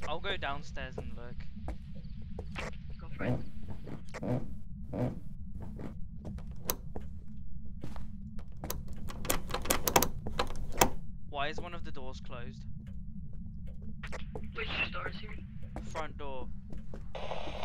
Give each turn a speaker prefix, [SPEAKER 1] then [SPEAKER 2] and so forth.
[SPEAKER 1] I'll go downstairs and look.
[SPEAKER 2] Go for it.
[SPEAKER 1] Why is one of the doors closed?
[SPEAKER 2] Which doors here?
[SPEAKER 1] Front door.